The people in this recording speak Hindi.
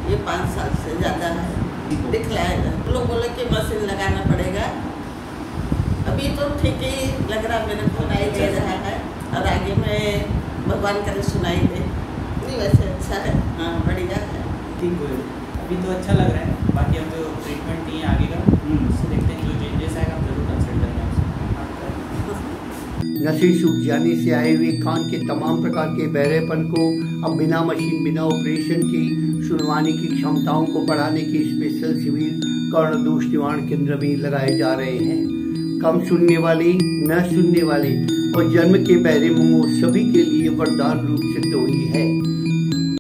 ये 5 साल से ज़्यादा है। दिखलाया लोग बोले कि मशीन लगाना पड़ेगा। अभी तो ठीक ही लग रहा, मेरे सुनाई दे रहा है और आगे में भगवान करे सुनाई दे। नहीं वैसे अच्छा है, हाँ बढ़िया है। ठीक हो अभी तो अच्छा लग रहा है। बाकी अब जो ट्रीटमेंट दिए आगे का उससे देखते हैं, जो चेंजेस आएगा हम जरूर कंसल्ट करेंगे आपसे। नशे सूख जाने से आए हुए कान के तमाम प्रकार के बहरेपन को अब बिना मशीन बिना ऑपरेशन की सुनवाने की क्षमताओं को बढ़ाने के स्पेशल शिविर कर्ण दोष निवारण केंद्र में लगाए जा रहे हैं। कम सुनने वाले, न सुनने वाले और जन्म के बहरे मुंह सभी के लिए वरदान रूप सिद्ध हुई है।